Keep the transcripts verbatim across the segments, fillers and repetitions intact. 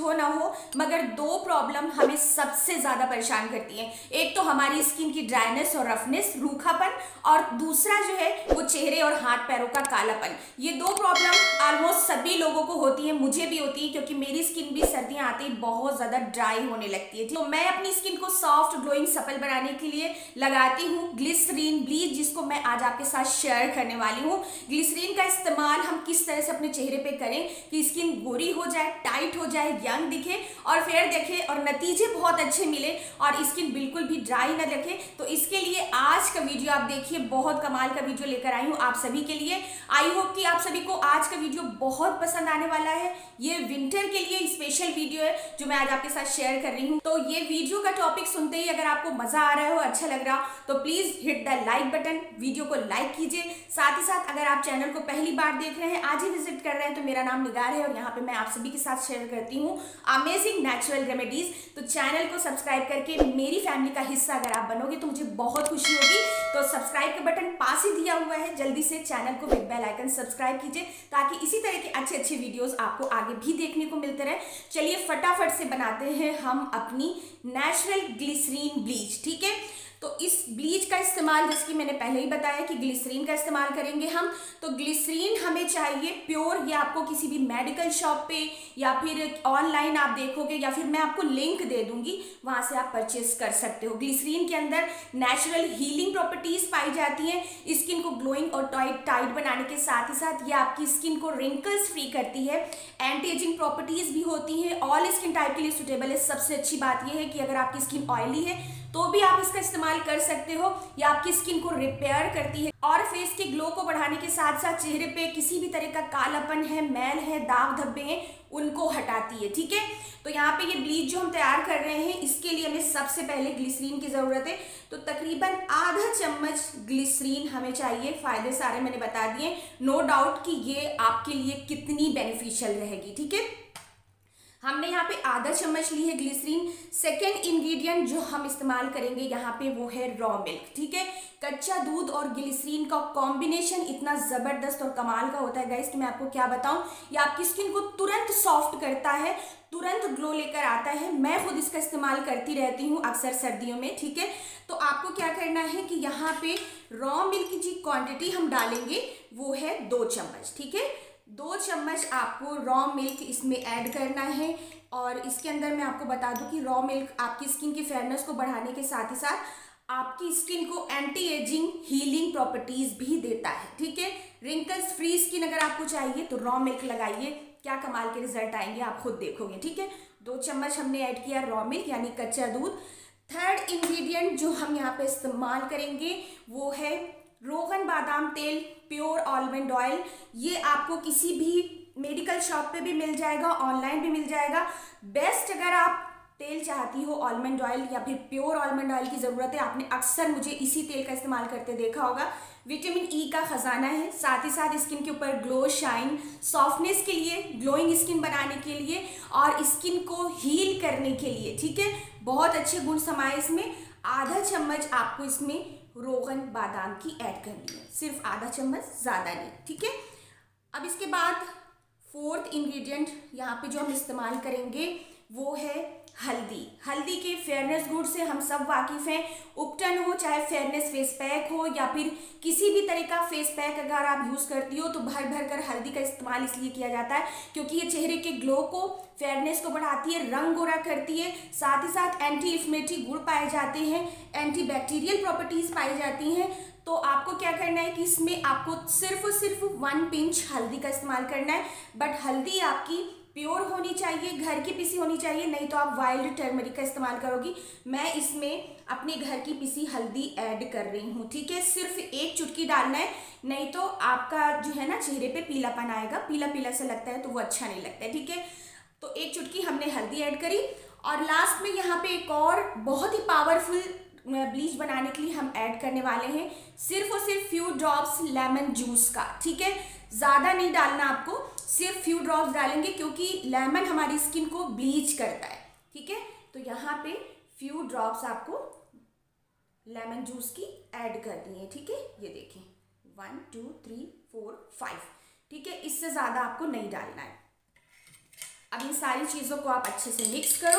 हो ना हो, मगर दो प्रॉब्लम हमें सबसे ज्यादा परेशान करती हैं। एक तो हमारी स्किन की ड्राइनेस और रफनेस, रूखापन, और दूसरा जो है वो चेहरे और हाथ पैरों का कालापन। ये दो प्रॉब्लम ऑलमोस्ट सभी लोगों को होती है, मुझे भी होती है, क्योंकि मेरी स्किन भी सर्दियां आते ही बहुत ज्यादा ड्राई होने लगती है। तो मैं अपनी स्किन को सॉफ्ट, ग्लोइंग, सपल बनाने के लिए लगाती हूँ ग्लिसरीन ब्लीच, जिसको मैं आज आपके साथ शेयर करने वाली हूँ। ग्लिसरीन का इस्तेमाल हम किस तरह से अपने चेहरे पे करें कि स्किन गोरी हो जाए, टाइट हो जाए, यंग दिखे और फेयर दिखे और नतीजे बहुत अच्छे मिले और स्किन बिल्कुल भी ड्राई ना दिखे। तो इसके लिए आज का वीडियो आप देखिए, बहुत कमाल का वीडियो लेकर आई हूँ आप सभी के लिए। आई होप कि आप सभी को आज का वीडियो बहुत पसंद आने वाला है। ये विंटर के लिए स्पेशल वीडियो है जो मैं आज आपके साथ शेयर कर रही हूँ। तो ये वीडियो का टॉपिक सुनते ही अगर आपको मजा आ रहा हो, अच्छा लग रहा हो, तो please hit the like button, video को लाइक कीजिए। साथ ही साथ अगर आप चैनल को पहली बार देख रहे हैं, आज ही विजिट कर रहे हैं, तो मेरा नाम निगार है और यहाँ पे मैं आप सभी के साथ शेयर करती हूँ अमेजिंग नेचुरल रेमेडीज। तो चैनल को सब्सक्राइब करके मेरी फैमिली का हिस्सा अगर आप बनोगे तो मुझे बहुत खुशी होगी। तो सब्सक्राइब का बटन पास ही दिया हुआ है, जल्दी से चैनल को विद बेल आइकन सब्सक्राइब कीजिए ताकि इसी तरह के अच्छे अच्छे वीडियोस आपको आगे भी देखने को मिलते रहे। चलिए फटाफट से बनाते हैं हम अपनी नेचुरल ग्लिसरीन ब्लीच। ठीक है, तो इस ब्लीच का इस्तेमाल, जैसे कि मैंने पहले ही बताया कि ग्लिसरीन का इस्तेमाल करेंगे हम। तो ग्लिसरीन हमें चाहिए प्योर, या आपको किसी भी मेडिकल शॉप पे या फिर ऑनलाइन आप देखोगे या फिर मैं आपको लिंक दे दूंगी, वहां से आप परचेस कर सकते हो। ग्लिसरीन के अंदर नेचुरल हीलिंग प्रॉपर्टीज पाई जाती हैं, स्किन को ग्लोइंग और टाइट टाइट बनाने के साथ ही साथ ये आपकी स्किन को रिंकल्स फ्री करती है। एंटी एजिंग प्रॉपर्टीज भी होती हैं, ऑल स्किन टाइप के लिए सुटेबल है। सबसे अच्छी बात यह है कि अगर आपकी स्किन ऑयली है तो भी आप इसका इस्तेमाल कर सकते हो, या आपकी स्किन को रिपेयर करती है और फेस के ग्लो को बढ़ाने के साथ साथ चेहरे पे किसी भी तरह का कालापन है, मैल है, दाग धब्बे हैं, उनको हटाती है। ठीक है, तो यहाँ पे ये ब्लीच जो हम तैयार कर रहे हैं, इसके लिए हमें सबसे पहले ग्लिसरीन की जरूरत है। तो तकरीबन आधा चम्मच ग्लिसरीन हमें चाहिए। फायदे सारे मैंने बता दिए, नो डाउट कि ये आपके लिए कितनी बेनिफिशियल रहेगी। ठीक है, हमने यहाँ पे आधा चम्मच ली है ग्लिसरीन। सेकेंड इंग्रेडिएंट जो हम इस्तेमाल करेंगे यहाँ पे वो है रॉ मिल्क। ठीक है, कच्चा दूध और ग्लिसरीन का कॉम्बिनेशन इतना जबरदस्त और कमाल का होता है गाइस कि मैं आपको क्या बताऊं। ये आपकी स्किन को तुरंत सॉफ्ट करता है, तुरंत ग्लो लेकर आता है। मैं खुद इसका इस्तेमाल करती रहती हूँ अक्सर सर्दियों में। ठीक है, तो आपको क्या करना है कि यहाँ पे रॉ मिल्क की जी क्वांटिटी हम डालेंगे वो है दो चम्मच। ठीक है, दो चम्मच आपको रॉ मिल्क इसमें ऐड करना है। और इसके अंदर मैं आपको बता दूं कि रॉ मिल्क आपकी स्किन की फेयरनेस को बढ़ाने के साथ ही साथ आपकी स्किन को एंटी एजिंग हीलिंग प्रॉपर्टीज भी देता है। ठीक है, रिंकल्स फ्री स्किन अगर आपको चाहिए तो रॉ मिल्क लगाइए, क्या कमाल के रिजल्ट आएंगे आप खुद देखोगे। ठीक है, दो चम्मच हमने ऐड किया रॉ मिल्क यानी कच्चा दूध। थर्ड इंग्रेडिएंट जो हम यहाँ पे इस्तेमाल करेंगे वो है रोगन बादाम तेल, प्योर आलमंड ऑयल। ये आपको किसी भी मेडिकल शॉप पे भी मिल जाएगा, ऑनलाइन भी मिल जाएगा। बेस्ट अगर आप तेल चाहती हो आलमंड ऑयल या फिर प्योर आलमंड ऑयल की ज़रूरत है, आपने अक्सर मुझे इसी तेल का इस्तेमाल करते देखा होगा। विटामिन ई का खजाना है, साथ ही साथ स्किन के ऊपर ग्लो, शाइन, सॉफ्टनेस के लिए, ग्लोइंग स्किन बनाने के लिए और स्किन को हील करने के लिए। ठीक है, बहुत अच्छे गुण समाये इसमें। आधा चम्मच आपको इसमें रोगन बादाम की ऐड करनी है, सिर्फ आधा चम्मच, ज़्यादा नहीं। ठीक है, अब इसके बाद फोर्थ इंग्रेडिएंट यहाँ पे जो हम इस्तेमाल करेंगे वो है हल्दी। हल्दी के फेयरनेस गुड से हम सब वाकिफ हैं। उपटन हो, चाहे फेयरनेस फेस पैक हो या फिर किसी भी तरह का फेस पैक अगर आप यूज़ करती हो तो भर भर कर हल्दी का इस्तेमाल इसलिए किया जाता है क्योंकि ये चेहरे के ग्लो को, फेयरनेस को बढ़ाती है, रंग गोरा करती है। साथ ही साथ एंटी इन्फ्लेमेटरी गुण पाए जाते हैं, एंटी बैक्टीरियल प्रॉपर्टीज पाई जाती हैं। तो आपको क्या करना है कि इसमें आपको सिर्फ सिर्फ वन पिंच हल्दी का इस्तेमाल करना है। बट हल्दी आपकी प्योर होनी चाहिए, घर की पिसी होनी चाहिए, नहीं तो आप वाइल्ड टर्मरिक का इस्तेमाल करोगी। मैं इसमें अपने घर की पिसी हल्दी ऐड कर रही हूँ। ठीक है, सिर्फ एक चुटकी डालना है, नहीं तो आपका जो है ना चेहरे पे पीलापन आएगा, पीला पीला सा लगता है तो वो अच्छा नहीं लगता है। ठीक है, तो एक चुटकी हमने हल्दी ऐड करी। और लास्ट में यहाँ पे एक और बहुत ही पावरफुल ब्लीच बनाने के लिए हम ऐड करने वाले हैं सिर्फ और सिर्फ फ्यू ड्रॉप्स लेमन जूस का। ठीक है, ज़्यादा नहीं डालना आपको, सिर्फ फ्यू ड्रॉप्स डालेंगे क्योंकि लेमन हमारी स्किन को ब्लीच करता है। ठीक है, तो यहाँ पे फ्यू ड्रॉप्स आपको लेमन जूस की ऐड करनी है। ठीक है, ये देखें, one two three four five. ठीक है, इससे ज़्यादा आपको नहीं डालना है। अब इन सारी चीज़ों को आप अच्छे से मिक्स करो।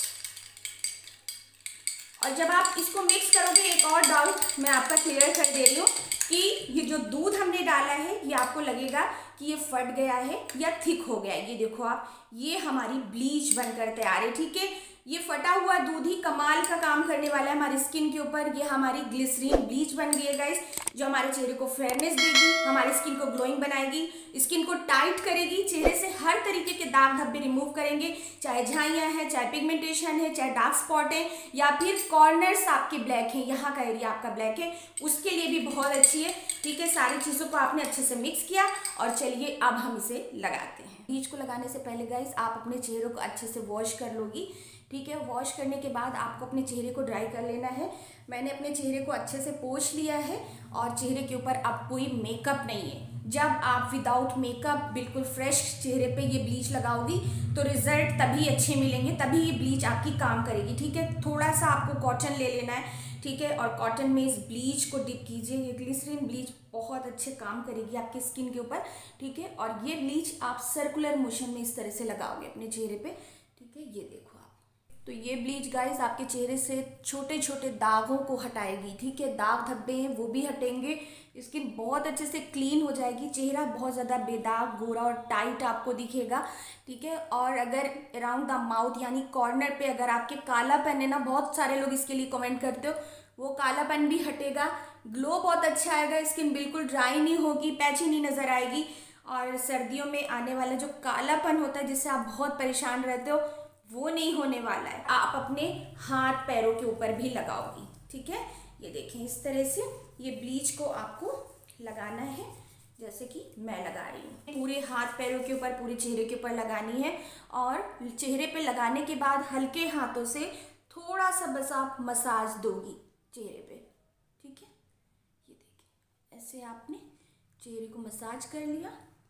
और जब आप इसको मिक्स करोगे, एक और डाउट मैं आपका क्लियर कर दे रही हूँ कि ये जो दूध हमने डाला है ये आपको लगेगा कि ये फट गया है या थिक हो गया है। ये देखो आप, ये हमारी ब्लीच बनकर तैयार है। ठीक है, ये फटा हुआ दूध ही कमाल का काम करने वाला है हमारी स्किन के ऊपर। ये हमारी ग्लिसरीन ब्लीच बन गई है गाइस, जो हमारे चेहरे को फेयरनेस देगी, हमारी स्किन को ग्लोइंग बनाएगी, स्किन को टाइट करेगी, चेहरे से हर तरीके के दाग धब्बे रिमूव करेंगे, चाहे झाइयाँ हैं, चाहे पिगमेंटेशन है, चाहे डार्क स्पॉट है, या फिर कॉर्नर्स आपके ब्लैक हैं, यहाँ का एरिया आपका ब्लैक है, उसके लिए भी बहुत अच्छी है। ठीक है, सारी चीज़ों को आपने अच्छे से मिक्स किया और चलिए अब हम इसे लगाते हैं। ब्लीच को लगाने से पहले गाइस आप अपने चेहरे को अच्छे से वॉश कर लोगी। ठीक है, वॉश करने के बाद आपको अपने चेहरे को ड्राई कर लेना है। मैंने अपने चेहरे को अच्छे से पोंछ लिया है और चेहरे के ऊपर अब कोई मेकअप नहीं है। जब आप विदाउट मेकअप बिल्कुल फ्रेश चेहरे पे ये ब्लीच लगाओगी तो रिजल्ट तभी अच्छे मिलेंगे, तभी ये ब्लीच आपकी काम करेगी। ठीक है, थोड़ा सा आपको कॉटन ले लेना है। ठीक है, और कॉटन में इस ब्लीच को डिप कीजिए। ये ग्लिसरीन ब्लीच बहुत अच्छे काम करेगी आपके स्किन के ऊपर। ठीक है, और ये ब्लीच आप सर्कुलर मोशन में इस तरह से लगाओगे अपने चेहरे पे। ठीक है, ये देखो आप, तो ये ब्लीच गाइस आपके चेहरे से छोटे छोटे दागों को हटाएगी। ठीक है, दाग धब्बे हैं वो भी हटेंगे, स्किन बहुत अच्छे से क्लीन हो जाएगी, चेहरा बहुत ज़्यादा बेदाग, गोरा और टाइट आपको दिखेगा। ठीक है, और अगर अराउंड द माउथ यानी कॉर्नर पे अगर आपके कालापन है ना, बहुत सारे लोग इसके लिए कमेंट करते हो, वो कालापन भी हटेगा, ग्लो बहुत अच्छा आएगा, स्किन बिल्कुल ड्राई नहीं होगी, पैची नहीं नज़र आएगी। और सर्दियों में आने वाला जो कालापन होता है जिससे आप बहुत परेशान रहते हो, वो नहीं होने वाला है। आप अपने हाथ पैरों के ऊपर भी लगाओगी। ठीक है, ये देखें इस तरह से ये ब्लीच को आपको लगाना है जैसे कि मैं लगा रही हूँ। पूरे हाथ पैरों के ऊपर, पूरे चेहरे के ऊपर लगानी है। और चेहरे पे लगाने के बाद हल्के हाथों से थोड़ा सा बस आप मसाज दोगी चेहरे पे। ठीक है, ये देखिए ऐसे आपने चेहरे को मसाज कर लिया।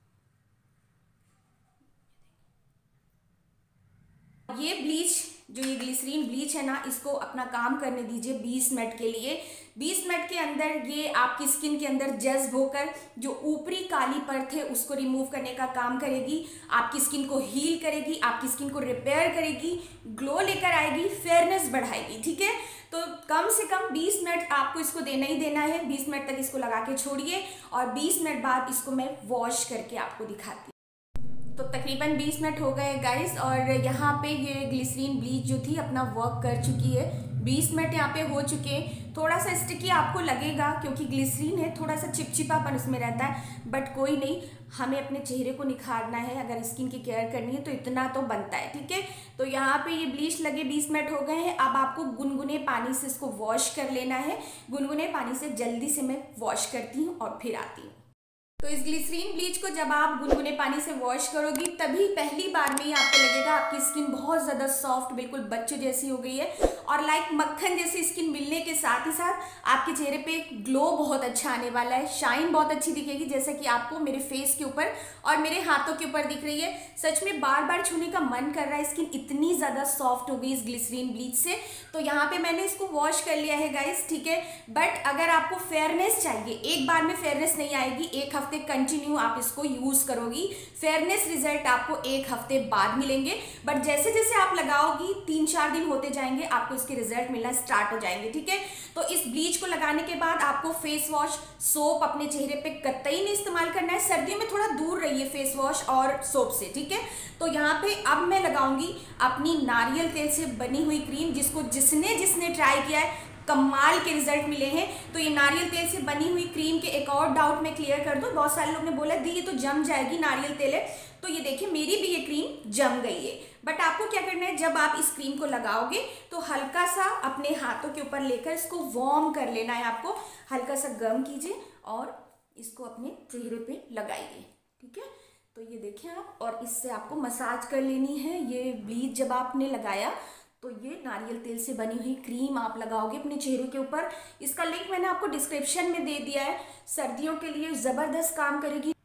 ये ब्लीच जो ये ग्लिसरीन ब्लीच है ना, इसको अपना काम करने दीजिए बीस मिनट के लिए। बीस मिनट के अंदर ये आपकी स्किन के अंदर जज्ब होकर जो ऊपरी काली परत है उसको रिमूव करने का काम करेगी, आपकी स्किन को हील करेगी, आपकी स्किन को रिपेयर करेगी, ग्लो लेकर आएगी, फेयरनेस बढ़ाएगी। ठीक है, तो कम से कम बीस मिनट आपको इसको देना ही देना है। बीस मिनट तक इसको लगा के छोड़िए और बीस मिनट बाद इसको मैं वॉश करके आपको दिखाती हूँ। तो तकरीबन बीस मिनट हो गए गाइस, और यहाँ पे ये ग्लिसरीन ब्लीच जो थी अपना वर्क कर चुकी है। बीस मिनट यहाँ पे हो चुके हैं। थोड़ा सा स्टिकी आपको लगेगा क्योंकि ग्लिसरीन है, थोड़ा सा चिपचिपापन उसमें रहता है, बट कोई नहीं, हमें अपने चेहरे को निखारना है, अगर स्किन की केयर करनी है तो इतना तो बनता है। ठीक है, तो यहाँ पे ये ब्लीच लगे बीस मिनट हो गए हैं। अब आपको गुनगुने पानी से इसको वॉश कर लेना है। गुनगुने पानी से जल्दी से मैं वॉश करती हूँ और फिर आती हूँ। तो इस ग्लिसरीन ब्लीच को जब आप गुनगुने पानी से वॉश करोगी तभी पहली बार में ही आपको लगेगा आपकी स्किन बहुत ज़्यादा सॉफ्ट, बिल्कुल बच्चों जैसी हो गई है, और लाइक मक्खन जैसी स्किन मिलने के साथ ही साथ आपके चेहरे पे ग्लो बहुत अच्छा आने वाला है, शाइन बहुत अच्छी दिखेगी, जैसा कि आपको मेरे फेस के ऊपर और मेरे हाथों के ऊपर दिख रही है। सच में बार बार छूने का मन कर रहा है, स्किन इतनी ज़्यादा सॉफ्ट हो गई इस ग्लिसरीन ब्लीच से। तो यहाँ पे मैंने इसको वॉश कर लिया है गाइस। ठीक है, बट अगर आपको फेयरनेस चाहिए, एक बार में फेयरनेस नहीं आएगी, एक हफ्ते कंटिन्यू आप इसको यूज करोगी, फेयरनेस रिजल्ट आपको एक हफ्ते बाद मिलेंगे। बट जैसे जैसे आप लगाओगी, तीन चार दिन होते जाएंगे, आपको इसके रिजल्ट मिलना स्टार्ट हो जाएंगे। ठीक है, तो इस ब्लीच को लगाने के बाद आपको फेस वॉश, सोप अपने चेहरे पे कतई नहीं इस्तेमाल करना है। सर्दियों में थोड़ा दूर रहिए फेस वॉश और सोप से। ठीक है, तो यहाँ पे अब मैं लगाऊंगी अपनी नारियल तेल से बनी हुई क्रीम, जिसको जिसने जिसने ट्राई किया है कमाल के रिजल्ट मिले हैं। तो ये नारियल तेल से बनी हुई क्रीम के एक और डाउट मैं क्लियर कर दूं। बहुत सारे लोग ने बोला दी ये तो जम जाएगी, नारियल तेल है, तो ये देखिए मेरी भी ये क्रीम जम गई है। बट आपको क्या करना है, जब आप इस क्रीम को लगाओगे तो हल्का सा अपने हाथों के ऊपर लेकर इसको वार्म कर लेना है। आपको हल्का सा गर्म कीजिए और इसको अपने चेहरे पे लगाइए। ठीक है, तो ये देखें आप, और इससे आपको मसाज कर लेनी है। ये ब्लीच जब आपने लगाया तो ये नारियल तेल से बनी हुई क्रीम आप लगाओगे अपने चेहरे के ऊपर। इसका लिंक मैंने आपको डिस्क्रिप्शन में दे दिया है। सर्दियों के लिए ज़बरदस्त काम करेगी।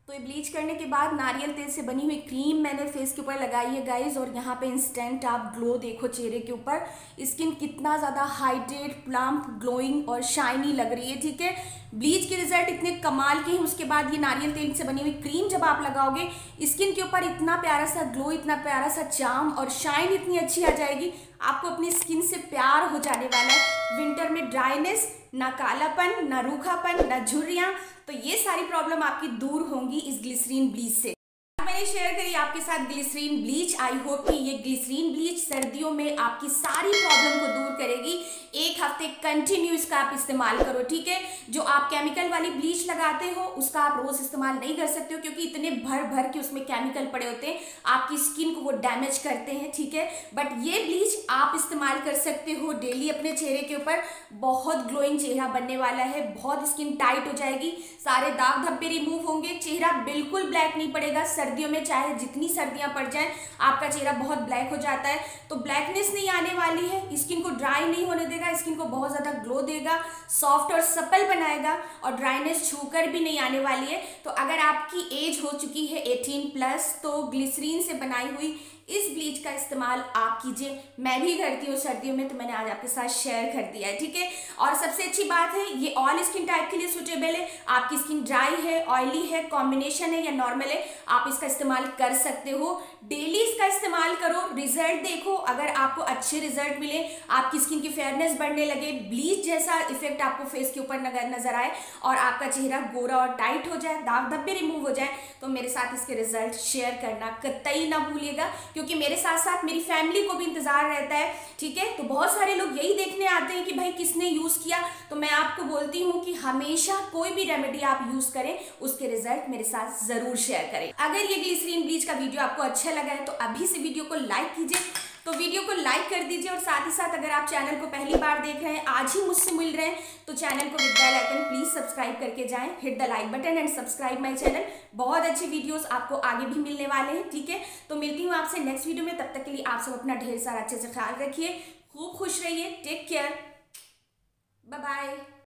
तो ये ब्लीच करने के बाद नारियल तेल से बनी हुई क्रीम मैंने फेस के ऊपर लगाई है गाइज, और यहाँ पे इंस्टेंट आप ग्लो देखो चेहरे के ऊपर। स्किन कितना ज़्यादा हाइड्रेट, प्लम्प, ग्लोइंग और शाइनी लग रही है, ठीक है। ब्लीच के रिजल्ट इतने कमाल के हैं, उसके बाद ये नारियल तेल से बनी हुई क्रीम जब आप लगाओगे स्किन के ऊपर इतना प्यारा सा ग्लो, इतना प्यारा सा चार्म और शाइन इतनी अच्छी आ जाएगी, आपको अपनी स्किन से प्यार हो जाने वाला है। विंटर में ड्राइनेस, ना कालापन, ना रूखापन, ना झुर्रियाँ, तो ये सारी प्रॉब्लम आपकी दूर होंगी इस ग्लिसरीन ब्लीच से। मैंने शेयर करी आपके साथ ग्लिसरीन ब्लीच। आई होप कि ये ग्लिसरीन ब्लीच सर्दियों में आपकी सारी प्रॉब्लम को दूर करेगी। एक हफ्ते कंटिन्यू इसका आप इस्तेमाल करो, ठीक है। जो आप केमिकल वाली ब्लीच लगाते हो उसका आप रोज इस्तेमाल नहीं कर सकते हो, क्योंकि इतने भर भर के उसमें केमिकल पड़े होते हैं, आपकी स्किन को वो डैमेज करते हैं, ठीक है। बट ये ब्लीच आप इस्तेमाल कर सकते हो डेली अपने चेहरे के ऊपर। बहुत ग्लोइंग चेहरा बनने वाला है, बहुत स्किन टाइट हो जाएगी, सारे दाग धब्बे रिमूव होंगे, चेहरा बिल्कुल ब्लैक नहीं पड़ेगा। सर्दियों में चाहे जितनी सर्दियां पड़ जाएं आपका चेहरा बहुत ब्लैक हो जाता है, तो ब्लैकनेस नहीं आने वाली है। स्किन को ड्राई नहीं होने देगा, स्किन को बहुत ज्यादा ग्लो देगा, सॉफ्ट और सपल बनाएगा, और ड्राइनेस छूकर भी नहीं आने वाली है। तो अगर आपकी एज हो चुकी है अठारह प्लस, तो ग्लिसरीन से बनाई हुई इस ब्लीच का इस्तेमाल आप कीजिए। मैं भी करती हूँ सर्दियों में, तो मैंने आज आपके साथ शेयर कर दिया है, ठीक है। और सबसे अच्छी बात है, ये ऑल स्किन टाइप के लिए सूटेबल है। आपकी स्किन ड्राई है, ऑयली है, कॉम्बिनेशन है या नॉर्मल है, आप इसका इस्तेमाल कर सकते हो। डेली इसका इस्तेमाल करो, रिजल्ट देखो। अगर आपको अच्छे रिजल्ट मिले, आपकी स्किन की फेयरनेस बढ़ने लगे, ब्लीच जैसा इफेक्ट आपको फेस के ऊपर नजर आए और आपका चेहरा गोरा और टाइट हो जाए, दाग धब्बे रिमूव हो जाए, तो मेरे साथ इसके रिजल्ट शेयर करना कतई ना भूलिएगा, क्योंकि मेरे साथ साथ मेरी फैमिली को भी इंतजार रहता है, ठीक है। तो बहुत सारे लोग यही देखने आते हैं कि भाई किसने यूज किया। तो मैं आपको बोलती हूँ कि हमेशा कोई भी रेमेडी आप यूज करें, उसके रिजल्ट मेरे साथ जरूर शेयर करें। अगर ये ग्लिसरीन ब्लीच का वीडियो आपको अच्छा लगा है तो अभी से वीडियो को लाइक कीजिए, तो वीडियो को लाइक कर दीजिए। और साथ ही साथ अगर आप चैनल को पहली बार देख रहे हैं, आज ही मुझसे मिल रहे हैं, तो चैनल को with bell icon please subscribe करके जाएं। Hit the like button and subscribe my channel. बहुत अच्छे वीडियोस आपको आगे भी मिलने वाले हैं, ठीक है। तो मिलती हूँ आपसे नेक्स्ट वीडियो में, तब तक के लिए आप सब अपना ढेर सारा अच्छे से ख्याल रखिए, खूब खुश रहिए, टेक केयर, बाय बाय।